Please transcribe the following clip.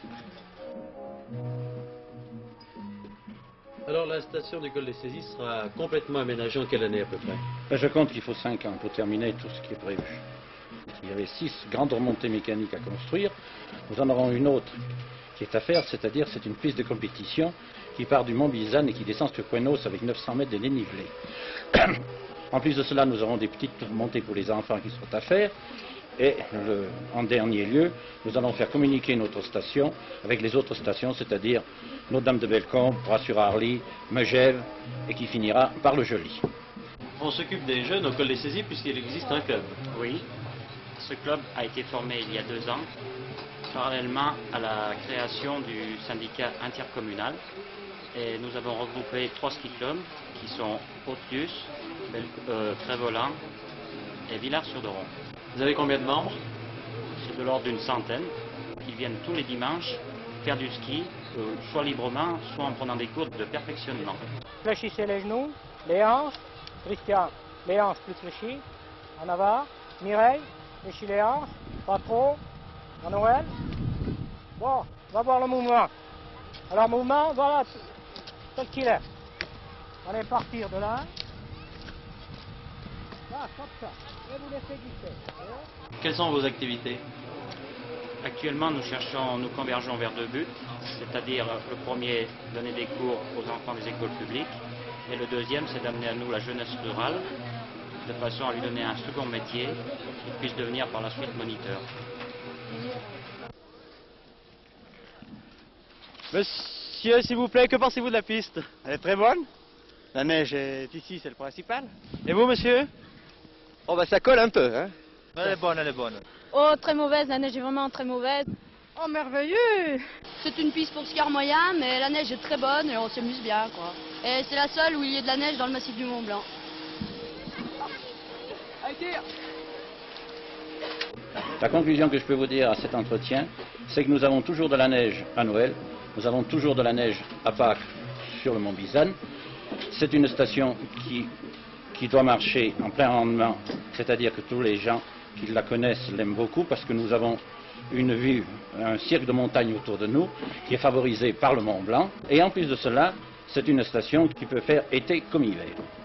Alors la station du col des Saisies sera complètement aménagée en quelle année à peu près? Je compte qu'il faut 5 ans pour terminer tout ce qui est prévu. Il y avait 6 grandes remontées mécaniques à construire. Nous en aurons une autre qui est à faire, c'est-à-dire c'est une piste de compétition qui part du Mont Bizanne et qui descend sur Cuenos avec 900 mètres de dénivelé. En plus de cela, nous aurons des petites montées pour les enfants qui sont à faire. Et en dernier lieu, nous allons faire communiquer notre station avec les autres stations, c'est-à-dire Notre-Dame de Bellecombe, Bras-sur-Arly, Megève et qui finira par le Joli. On s'occupe des jeunes au col des Saisies puisqu'il existe un club. Oui, ce club a été formé il y a 2 ans, parallèlement à la création du syndicat intercommunal. Et nous avons regroupé 3 ski clubs qui sont Haute-Luce, Trévolan et Villars-sur-Doron. Vous avez combien de membres? C'est de l'ordre d'une centaine qui viennent tous les dimanches faire du ski, soit librement, soit en prenant des cours de perfectionnement. Fléchissez les genoux, les hanches. Christian, les hanches plus fléchies. En avant. Mireille, fléchis les hanches. Pas trop. En Noël. Bon, on va voir le mouvement. Alors, mouvement, voilà, tel qu'il est. On allez partir de là. Là, comme ça. Et vous laissez glisser. Quelles sont vos activités? Actuellement, nous convergeons vers 2 buts, c'est-à-dire le premier, donner des cours aux enfants des écoles publiques, et le deuxième, c'est d'amener à nous la jeunesse rurale, de façon à lui donner un second métier, qu'il puisse devenir par la suite moniteur. Monsieur, s'il vous plaît, que pensez-vous de la piste? Elle est très bonne. La neige est ici, c'est le principal. Et vous, monsieur? Oh, bah ça colle un peu, hein. Elle est bonne, elle est bonne. Oh, très mauvaise, la neige est vraiment très mauvaise. Oh, merveilleux! C'est une piste pour skieur moyen, mais la neige est très bonne et on s'amuse bien, quoi. Et c'est la seule où il y a de la neige dans le massif du Mont Blanc. La conclusion que je peux vous dire à cet entretien, c'est que nous avons toujours de la neige à Noël, nous avons toujours de la neige à Pâques sur le Mont Bizanne. C'est une station qui doit marcher en plein rendement, c'est-à-dire que tous les gens qui la connaissent l'aiment beaucoup parce que nous avons une vue, un cirque de montagne autour de nous qui est favorisé par le Mont Blanc. Et en plus de cela, c'est une station qui peut faire été comme hiver.